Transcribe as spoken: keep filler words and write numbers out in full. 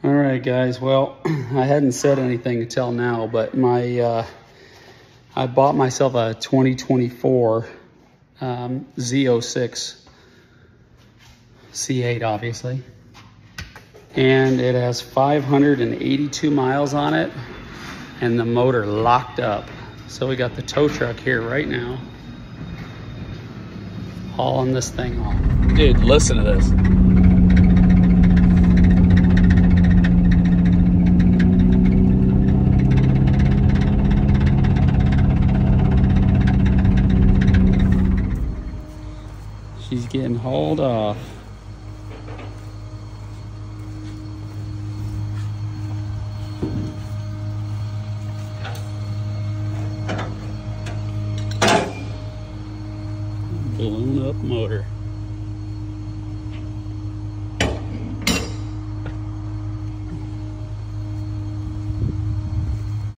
All right, guys. Well, I hadn't said anything until now, but my uh, I bought myself a twenty twenty-four um, Z zero six C eight, obviously, and it has five hundred eighty-two miles on it, and the motor locked up. So we got the tow truck here right now, hauling this thing off. Dude, listen to this. She's getting hauled off. Blown up motor.